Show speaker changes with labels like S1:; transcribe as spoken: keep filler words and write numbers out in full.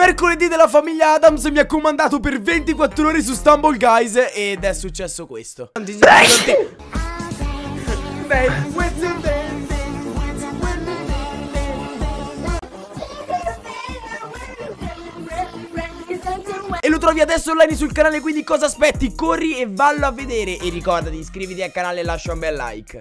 S1: mercoledì della famiglia Adams mi ha comandato per ventiquattro ore su Stumble Guys ed è successo questo. E lo trovi adesso online sul canale, quindi cosa aspetti? Corri e vallo a vedere. E ricordati, iscriviti al canale e lascia un bel like.